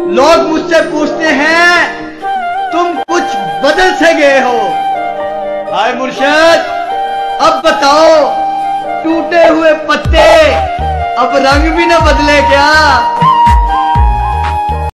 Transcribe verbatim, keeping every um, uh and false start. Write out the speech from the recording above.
लोग मुझसे पूछते हैं तुम कुछ बदल से गए हो। हाय मुर्शद, अब बताओ टूटे हुए पत्ते अब रंग भी न बदले क्या?